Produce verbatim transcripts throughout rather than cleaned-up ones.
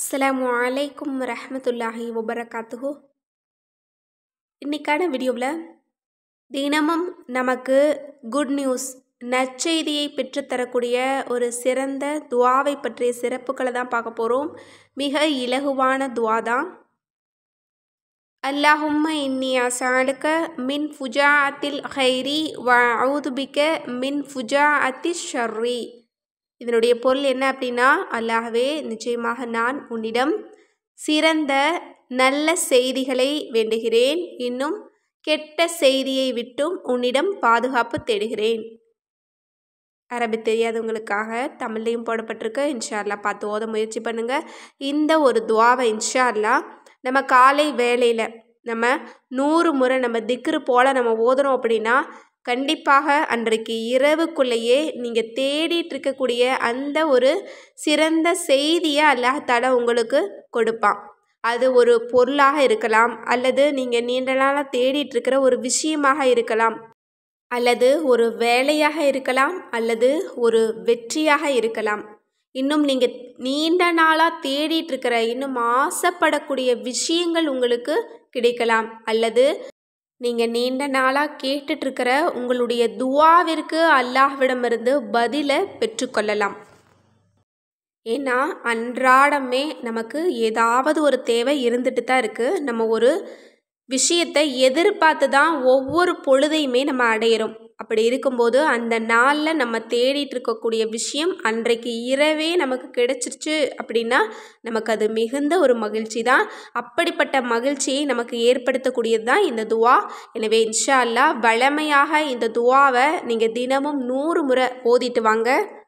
அஸ்ஸலாமு அலைக்கும் வரஹ்மத்துல்லாஹி வபரகாத்துஹு. இன்னைக்கான வீடியோவில் தினமும் நமக்கு குட் நியூஸ் நற்செய்தியை பெற்றுத்தரக்கூடிய ஒரு சிறந்த துவாவை பற்றிய சிறப்புகளை தான் பார்க்க போகிறோம். மிக இலகுவான துவா தான். அல்லாஹும்ம இன்னி அஸ்அலுக மின் ஃபுஜாஅத்தில் ஹைரி வ அஊது பிக மின் ஃபுஜாஅத்தி ஷர்ரி. இதனுடைய பொருள் என்ன அப்படின்னா, அல்லாஹ்வே நிச்சயமாக நான் உன்னிடம் சிறந்த நல்ல செய்திகளை வேண்டுகிறேன், இன்னும் கெட்ட செய்தியை விட்டும் உன்னிடம் பாதுகாப்பு தேடுகிறேன். அரபி தெரியாதவங்களுக்காக தமிழ்லையும் போடப்பட்டிருக்கு. இன்ஷா அல்லாஹ் பார்த்து ஓத முயற்சி பண்ணுங்கள். இந்த ஒரு துவாவை இன்ஷா அல்லாஹ் நம்ம காலை வேளையில் நம்ம நூறு முறை நம்ம திக்ரு போல் நம்ம ஓதுறோம் அப்படின்னா கண்டிப்பாக அன்றைக்கு இரவுக்குள்ளேயே நீங்கள் தேடிட்டு இருக்கக்கூடிய அந்த ஒரு சிறந்த செய்தியை அல்லாஹ் தஆலா உங்களுக்கு கொடுப்பான். அது ஒரு பொருளாக இருக்கலாம், அல்லது நீங்கள் நீண்ட நாளாக தேடிட்டு இருக்கிற ஒரு விஷயமாக இருக்கலாம், அல்லது ஒரு வேலையாக இருக்கலாம், அல்லது ஒரு வெற்றியாக இருக்கலாம். இன்னும் நீங்கள் நீண்ட நாளாக தேடிட்டு இருக்கிற இன்னும் ஆசைப்படக்கூடிய விஷயங்கள் உங்களுக்கு கிடைக்கலாம், அல்லது நீங்கள் நீண்ட நாளாக கேட்டுட்ருக்கிற உங்களுடைய துவாவிற்கு அல்லாஹ்விடமிருந்து பதிலை பெற்றுக்கொள்ளலாம். ஏன்னா அன்றாடமே நமக்கு ஏதாவது ஒரு தேவை இருந்துட்டு தான் இருக்குது. நம்ம ஒரு விஷயத்தை எதிர்பார்த்து தான் ஒவ்வொரு பொழுதையுமே நம்ம அடையிறோம். அப்படி இருக்கும்போது அந்த நாளில் நம்ம தேடிட்டு இருக்கக்கூடிய விஷயம் அன்றைக்கு இரவே நமக்கு கிடைச்சிருச்சு அப்படின்னா நமக்கு அது மிகுந்த ஒரு மகிழ்ச்சி தான். அப்படிப்பட்ட மகிழ்ச்சியை நமக்கு ஏற்படுத்தக்கூடியது தான் இந்த துவா. எனவே இன்ஷா அல்லாஹ் வழமையாக இந்த துவாவை நீங்கள் தினமும் நூறு முறை ஓதிட்டு வாங்க.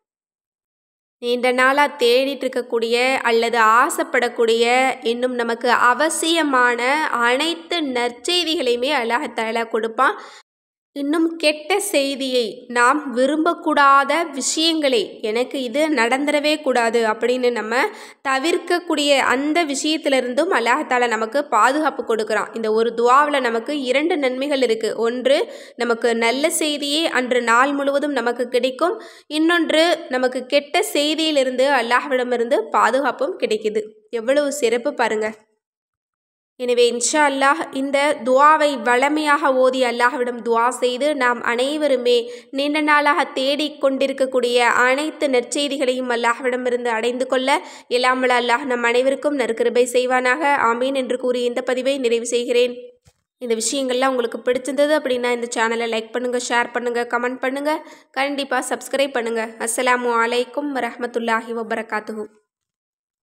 நீண்ட நாளாக தேடிட்டு இருக்கக்கூடிய அல்லது ஆசைப்படக்கூடிய இன்னும் நமக்கு அவசியமான அனைத்து நற்செய்திகளையுமே அல்லாஹ் தஆலா கொடுப்பான். இன்னும் கெட்ட செய்தியை, நாம் விரும்பக்கூடாத விஷயங்களை, எனக்கு இது நடந்துடவே கூடாது அப்படின்னு நம்ம தவிர்க்கக்கூடிய அந்த விஷயத்திலிருந்தும் அல்லாஹ் தஆலா நமக்கு பாதுகாப்பு கொடுக்குறான். இந்த ஒரு துவாவில் நமக்கு இரண்டு நன்மைகள் இருக்குது. ஒன்று, நமக்கு நல்ல செய்தியே அன்று நாள் முழுவதும் நமக்கு கிடைக்கும். இன்னொன்று, நமக்கு கெட்ட செய்தியிலிருந்து அல்லாஹ்விடமிருந்து பாதுகாப்பும் கிடைக்குது. எவ்வளவு சிறப்பு பாருங்கள். எனவே இன்ஷா அல்லாஹ் இந்த துவாவை வளமையாக ஓதி அல்லாஹ்விடம் துவா செய்து நாம் அனைவருமே நீண்ட நாளாக தேடிக் கொண்டிருக்கக்கூடிய அனைத்து நற்செய்திகளையும் அல்லாஹ்விடமிருந்து அடைந்து கொள்ள எல்லாம் வல்ல அல்லாஹ் நம் அனைவருக்கும் நற்கிருபை செய்வானாக. ஆமீன் என்று கூறி இந்த பதிவை நிறைவு செய்கிறேன். இந்த விஷயங்கள்லாம் உங்களுக்கு பிடிச்சிருந்தது அப்படின்னா இந்த சேனலை லைக் பண்ணுங்கள், ஷேர் பண்ணுங்கள், கமெண்ட் பண்ணுங்கள், கண்டிப்பாக சப்ஸ்கிரைப் பண்ணுங்கள். அஸ்ஸலாமு அலைக்கும் வரஹ்மத்துல்லாஹி வபரகாத்துஹு.